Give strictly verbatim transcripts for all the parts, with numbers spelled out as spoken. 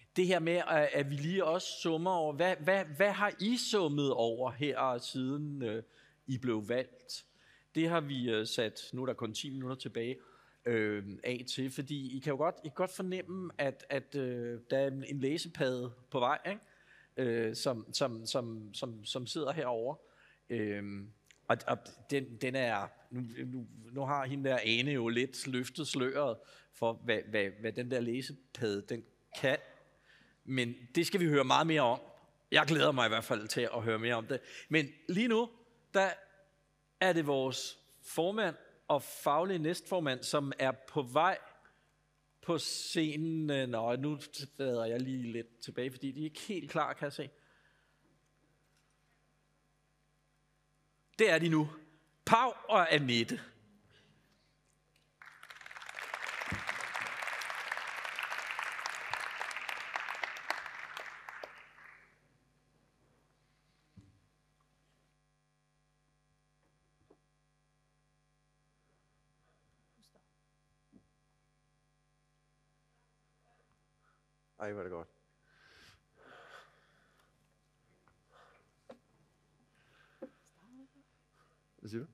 det her med, at, at vi lige også summer over, hvad, hvad, hvad har I summet over her, siden øh, I blev valgt? Det har vi øh, sat, nu er der kun ti minutter tilbage, øh, af til, fordi I kan jo godt, I kan godt fornemme, at, at øh, der er en læsepade på vej, ikke? Øh, som, som, som, som, som sidder herovre. Øh, og og den, den er, nu, nu, nu har hende der Ane jo lidt løftet sløret for, hvad, hvad, hvad den der læsepade den kan. Men det skal vi høre meget mere om. Jeg glæder mig i hvert fald til at høre mere om det. Men lige nu, der er det vores formand og faglige næstformand, som er på vej på scenen. Nå, nu fader jeg lige lidt tilbage, fordi de er ikke helt klar, kan jeg se. Det er de nu. Pau og Annette. Ej, hvor er det godt. Hvad siger du?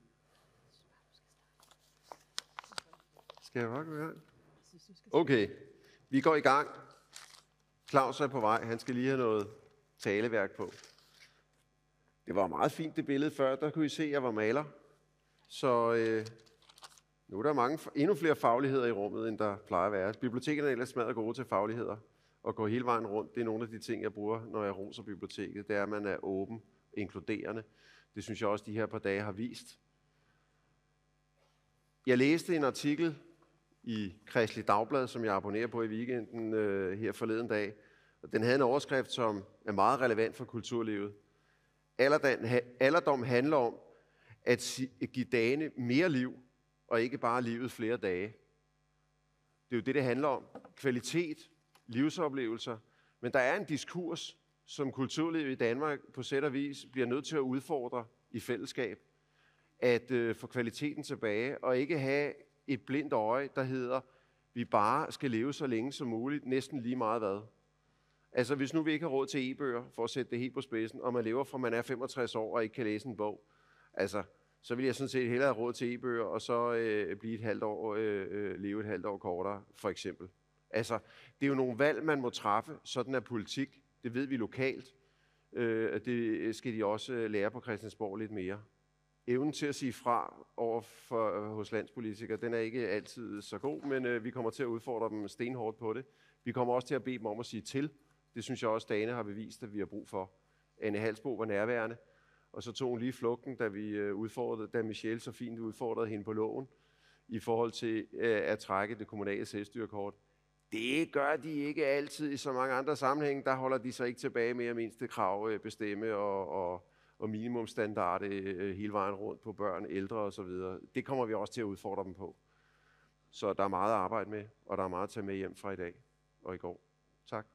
Skal jeg bare gå i gang? Okay, vi går i gang. Claus er på vej. Han skal lige have noget taleværk på. Det var meget fint, det billede før. Der kunne I se, at jeg var maler. Så øh, nu er der mange, endnu flere fagligheder i rummet, end der plejer at være. Bibliotekerne er ellers smadret gode til fagligheder. Og gå hele vejen rundt, det er nogle af de ting, jeg bruger, når jeg roser biblioteket. Det er, at man er åben, inkluderende. Det synes jeg også, de her par dage har vist. Jeg læste en artikel i Kristeligt Dagblad, som jeg abonnerer på i weekenden øh, her forleden dag. Den havde en overskrift, som er meget relevant for kulturlivet. Alderdom handler om at give dagene mere liv, og ikke bare livet flere dage. Det er jo det, det handler om. Kvalitet, livsoplevelser. Men der er en diskurs, som kulturlivet i Danmark på sæt og vis bliver nødt til at udfordre i fællesskab. At øh, få kvaliteten tilbage, og ikke have et blindt øje, der hedder, vi bare skal leve så længe som muligt, næsten lige meget hvad. Altså hvis nu vi ikke har råd til e-bøger, for at sætte det helt på spidsen, og man lever fra man er femogtres år og ikke kan læse en bog, altså så vil jeg sådan set hellere have råd til e-bøger, og så øh, blive et halvt år, øh, øh, leve et halvt år kortere, for eksempel. Altså, det er jo nogle valg, man må træffe. Sådan er politik. Det ved vi lokalt. Øh, det skal de også lære på Christiansborg lidt mere. Evnen til at sige fra over for, øh, hos landspolitikere, den er ikke altid så god, men øh, vi kommer til at udfordre dem stenhårdt på det. Vi kommer også til at bede dem om at sige til. Det synes jeg også, Dane har bevist, at vi har brug for. Anne Halsbo var nærværende, og så tog hun lige flugten, da vi øh, udfordrede, da Michelle så fint udfordrede hende på loven, i forhold til øh, at trække det kommunale selvstyrekort. Det gør de ikke altid i så mange andre sammenhænge. Der holder de sig ikke tilbage med at mindste krav øh, bestemme og, og, og minimumstandarde øh, hele vejen rundt på børn, ældre osv. Det kommer vi også til at udfordre dem på. Så der er meget at arbejde med, og der er meget at tage med hjem fra i dag og i går. Tak.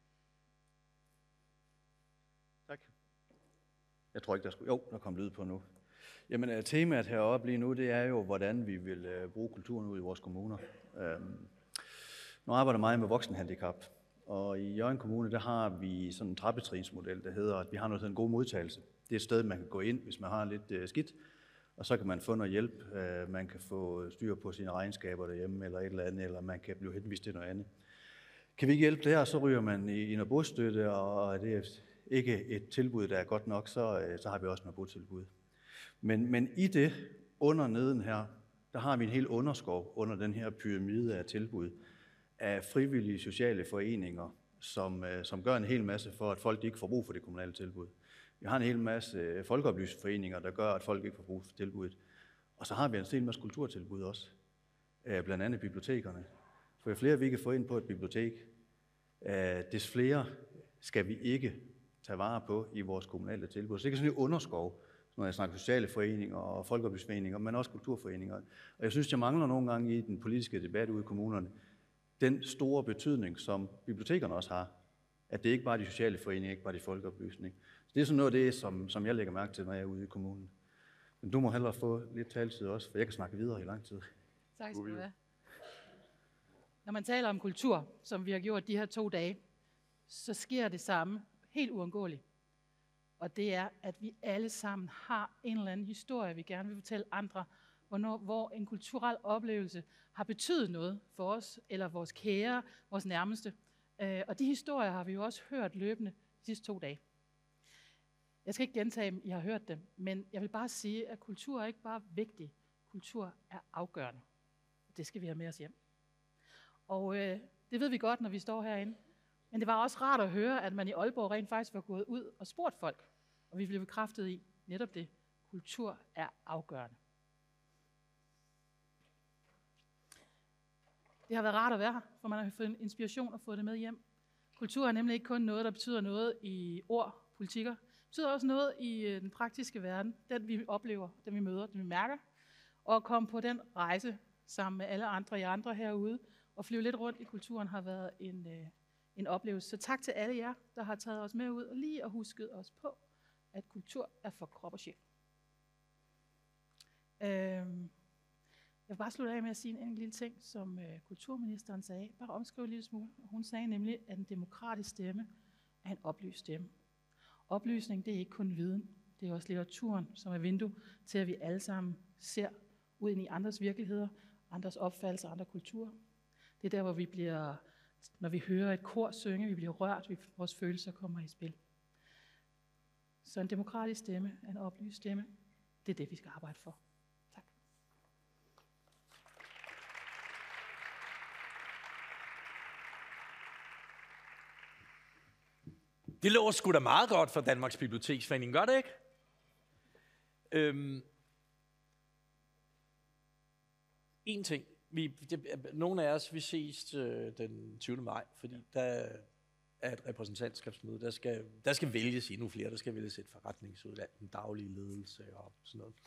Tak. Jeg tror ikke, der skulle... Jo, der kom lyd på nu. Jamen, temaet heroppe lige nu, det er jo, hvordan vi vil uh, bruge kulturen ud i vores kommuner. Um, nu arbejder jeg meget med voksenhandicap, og i Hjørring Kommune, der har vi sådan en trappetrinsmodel, der hedder, at vi har noget sådan en god modtagelse. Det er et sted, man kan gå ind, hvis man har lidt uh, skidt, og så kan man få noget hjælp. Uh, man kan få styr på sine regnskaber derhjemme, eller et eller andet, eller man kan blive henvist til noget andet. Kan vi ikke hjælpe der, så ryger man i, i noget bostøtte, og det er ikke et tilbud, der er godt nok, så, uh, så har vi også noget botilbud. Men, men i det, under neden her, der har vi en hel underskov under den her pyramide af tilbud af frivillige sociale foreninger, som, som gør en hel masse for, at folk ikke får brug for det kommunale tilbud. Vi har en hel masse folkeoplysningsforeninger, der gør, at folk ikke får brug for tilbuddet. Og så har vi en hel masse kulturtilbud også, blandt andet bibliotekerne. For jo flere vi kan få ind på et bibliotek, des flere skal vi ikke tage vare på i vores kommunale tilbud. Så det er sådan en underskov, når jeg snakker sociale foreninger og folkeoplysningsforeninger, men også kulturforeninger. Og jeg synes, jeg mangler nogle gange i den politiske debat ude i kommunerne, den store betydning, som bibliotekerne også har. At det ikke bare er de sociale foreninger, ikke bare de folkeoplysning. Så det er sådan noget af det, som, som jeg lægger mærke til, når jeg er ude i kommunen. Men du må hellere få lidt taletid også, for jeg kan snakke videre i lang tid. Tak skal du have. Når man taler om kultur, som vi har gjort de her to dage, så sker det samme helt uundgåeligt. Og det er, at vi alle sammen har en eller anden historie, vi gerne vil fortælle andre, hvornår, hvor en kulturel oplevelse har betydet noget for os, eller vores kære, vores nærmeste. Øh, og de historier har vi jo også hørt løbende de sidste to dage. Jeg skal ikke gentage dem, I har hørt dem, men jeg vil bare sige, at kultur er ikke bare vigtig. Kultur er afgørende. Det skal vi have med os hjem. Og øh, det ved vi godt, når vi står herinde. Men det var også rart at høre, at man i Aalborg rent faktisk var gået ud og spurgt folk. Og vi blev bekræftet i netop det. Kultur er afgørende. Det har været rart at være her, for man har fået en inspiration og fået det med hjem. Kultur er nemlig ikke kun noget, der betyder noget i ord, politikker. Det betyder også noget i den praktiske verden. Den vi oplever, den vi møder, den vi mærker. Og at komme på den rejse sammen med alle andre, jer andre herude, og flyve lidt rundt i kulturen har været en, øh, en oplevelse. Så tak til alle jer, der har taget os med ud og lige og husket os på, at kultur er for krop og sjæl. Øhm, jeg vil bare slutte af med at sige en enkelt lille ting, som øh, kulturministeren sagde. Bare omskrive en lille smule. Hun sagde nemlig, at en demokratisk stemme er en oplyst stemme. Oplysning, det er ikke kun viden. Det er også litteraturen, som er vindue til, at vi alle sammen ser ud ind i andres virkeligheder, andres opfattelser, andre kulturer. Det er der, hvor vi bliver, når vi hører et kor synge, vi bliver rørt, vi, vores følelser kommer i spil. Så en demokratisk stemme, en oplyst stemme, det er det, vi skal arbejde for. Tak. Det lå sgu da meget godt for Danmarks Biblioteksforening, gør det ikke? Øhm. En ting. Vi, det, nogle af os, vi ses øh, den tyvende maj, fordi der er et repræsentantskabsmøde. Der skal, der skal vælges endnu flere. Der skal vælges et forretningsudvalg, en daglig ledelse og sådan noget.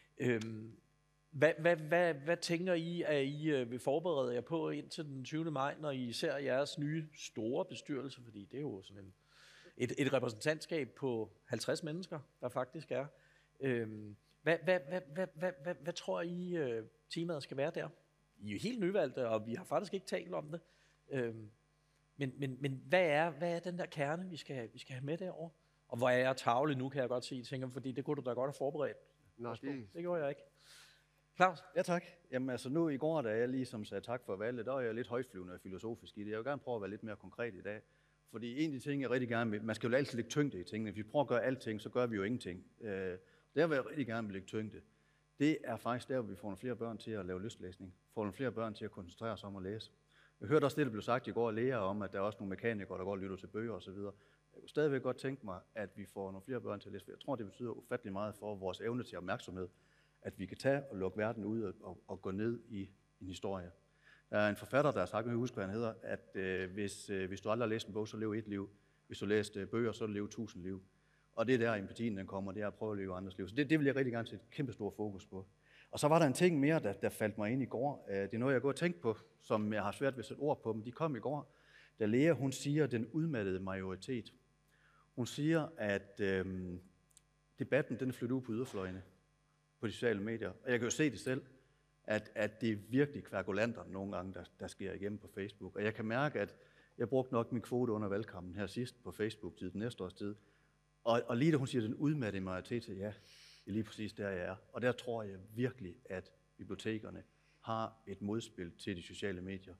Øhm, hvad, hvad, hvad, hvad tænker I, at I øh, vil forberede jer på indtil den tyvende maj, når I ser jeres nye store bestyrelse? Fordi det er jo sådan en, et, et repræsentantskab på halvtreds mennesker, der faktisk er. Øhm, hvad, hvad, hvad, hvad, hvad, hvad, hvad tror I, øh, temaet skal være der? I er jo helt nyvalgte, og vi har faktisk ikke talt om det. Øhm, men men, men hvad, er, hvad er den der kerne, vi skal, vi skal have med derover? Og hvor er jeg tavle nu, kan jeg godt sige, tænker, fordi det kunne du da godt have forberedt. Nå, det... det gjorde jeg ikke. Claus? Ja, tak. Jamen altså nu i går, da jeg ligesom sagde tak for valget, der var jeg lidt højtflyvende og filosofisk i det. Jeg vil gerne prøve at være lidt mere konkret i dag. Fordi en af de ting, jeg rigtig gerne vil, man skal jo altid lægge tyngde i tingene. Hvis vi prøver at gøre alting, så gør vi jo ingenting. Øh, der vil jeg rigtig gerne vil lægge tyngde. Det er faktisk der, hvor vi får nogle flere børn til at lave lystlæsning. Får nogle flere børn til at koncentrere sig om at læse. Jeg hørte også det, der blev sagt i går af læger om, at der er også nogle mekanikere, der går og lytter til bøger osv. Jeg kunne stadigvæk godt tænke mig, at vi får nogle flere børn til at læse. Jeg tror, det betyder ufattelig meget for vores evne til opmærksomhed, at vi kan tage og lukke verden ud og, og, og gå ned i en historie. Der er en forfatter, der har sagt, jeg husker, hvad han hedder, at øh, hvis, øh, hvis du aldrig har læst en bog, så lev et liv. Hvis du læste øh, bøger, så lev tusind liv. Og det er der, empatien den kommer, det er at prøve at leve andres liv. Så det, det vil jeg rigtig gerne sætte et kæmpe stor fokus på. Og så var der en ting mere, der, der faldt mig ind i går. Det er noget, jeg går og tænke på, som jeg har svært ved at sætte ord på, men de kom i går. Da Lea, hun siger, den udmattede majoritet. Hun siger, at øhm, debatten, den er flyttet ud på yderfløjene på de sociale medier. Og jeg kan jo se det selv, at, at det er virkelig kvergulanter nogle gange, der, der sker igennem på Facebook. Og jeg kan mærke, at jeg brugte nok min kvote under valgkampen her sidst på Facebook-tid, den næste års tid. Og, og lige da hun siger, den udmattede majoritet, ja, det er lige præcis der, jeg er. Og der tror jeg virkelig, at bibliotekerne har et modspil til de sociale medier.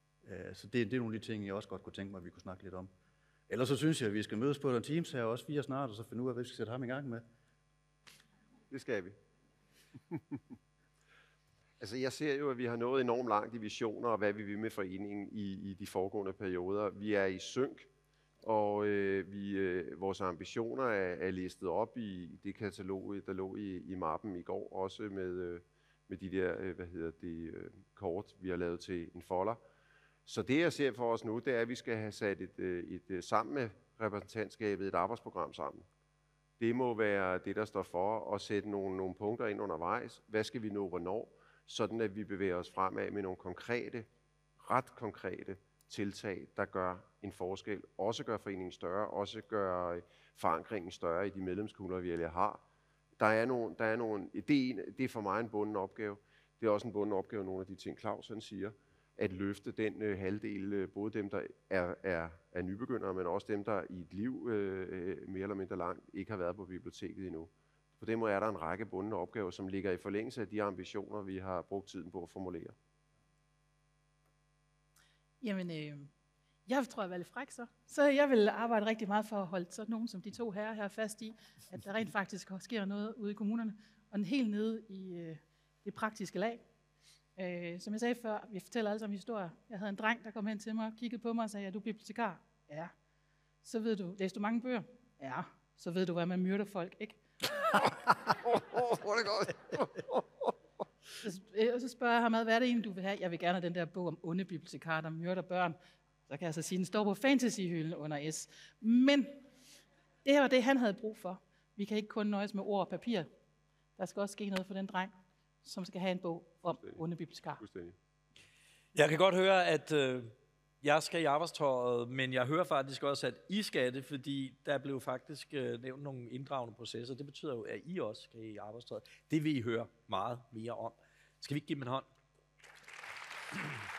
Så det, det er nogle af de ting, jeg også godt kunne tænke mig, at vi kunne snakke lidt om. Ellers så synes jeg, at vi skal mødes på en Teams her også fire snart, og så finde ud af, hvad vi skal sætte ham i gang med. Det skal vi. Altså jeg ser jo, at vi har nået enormt langt i visioner, og hvad vi vil med foreningen i, i de foregående perioder. Vi er i synk, og øh, vi, øh, vores ambitioner er, er listet op i det katalog, der lå i, i mappen i går, også med, øh, med de der, øh, hvad hedder det, øh, kort, vi har lavet til en folder. Så det, jeg ser for os nu, det er, at vi skal have sat et, et, et sammen med repræsentantskabet et arbejdsprogram sammen. Det må være det, der står for at sætte nogle, nogle punkter ind undervejs. Hvad skal vi nå hvornår? Sådan at vi bevæger os fremad med nogle konkrete, ret konkrete tiltag, der gør en forskel. Også gør foreningen større, også gør forankringen større i de medlemskommuner, vi alle har. Der er nogle, der er nogle, det, er en, det er for mig en bunden opgave. Det er også en bunden opgave, nogle af de ting, Claus han siger, at løfte den øh, halvdel, øh, både dem, der er, er, er nybegyndere, men også dem, der i et liv øh, mere eller mindre langt ikke har været på biblioteket endnu. På den måde er der en række bundne opgaver, som ligger i forlængelse af de ambitioner, vi har brugt tiden på at formulere. Jamen, øh, jeg tror, jeg var lidt fræk så. Så jeg vil arbejde rigtig meget for at holde sådan nogen som de to herrer her fast i, at der rent faktisk sker noget ude i kommunerne, og den helt nede i øh, det praktiske lag. Øh, som jeg sagde før, vi fortæller alle sammen historier. Jeg havde en dreng, der kom hen til mig, kiggede på mig og sagde, er du bibliotekar? Ja. Så ved du, læste du mange bøger? Ja. Så ved du, hvad man myrder folk, ikke? Hvor er det godt. Og så spørger jeg ham, hvad er det egentlig, du vil have? Jeg vil gerne have den der bog om onde bibliotekarer, der myrder børn. Så kan jeg så sige, den står på fantasyhylden under S. Men det her var det, han havde brug for. Vi kan ikke kun nøjes med ord og papir. Der skal også ske noget for den dreng, som skal have en bog om onde bibliotekarer. Jeg kan godt høre, at øh, jeg skal i arbejdstøjet, men jeg hører faktisk også, at I skal det, fordi der blev faktisk øh, nævnt nogle inddragende processer. Det betyder jo, at I også skal i arbejdstøjet. Det vil I høre meget mere om. Skal vi ikke give dem en hånd?